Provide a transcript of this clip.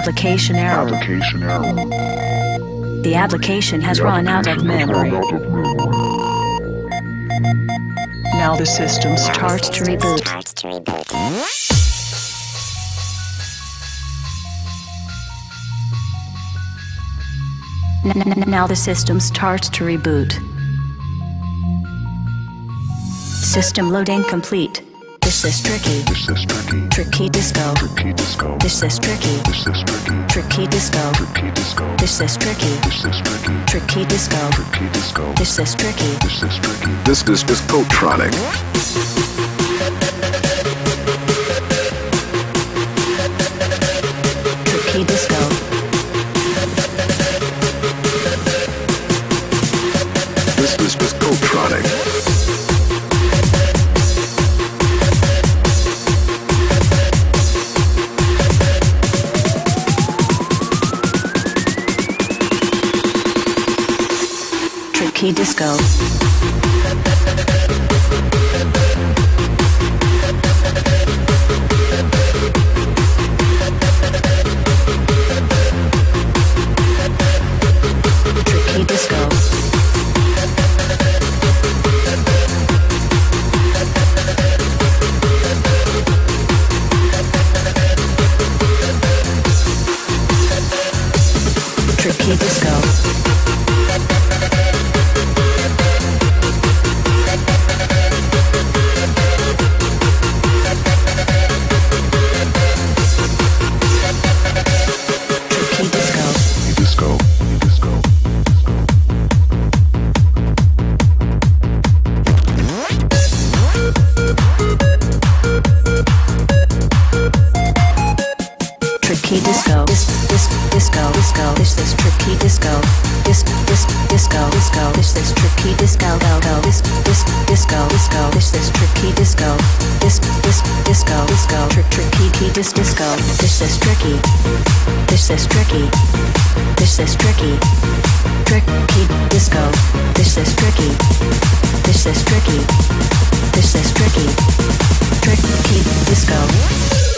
Application error. The application has run out of memory. Now the system starts to reboot. Now the system starts to reboot. System loading complete. This is tricky. Tricky disco. This is tricky. Tricky disco. This is tricky. Tricky disco. This is tricky. This is Discotronic. Tricky disco. This is Discotronic. Tricky disco. Tricky disco. Tricky disco. Tricky disco. Disco. This is tricky disco. Disco. This is tricky disco. This disco. This is tricky disco. Disco. Tricky disco. This is tricky. This is tricky. This is tricky. Tricky disco. This is tricky. This is tricky. This is tricky. Tricky disco.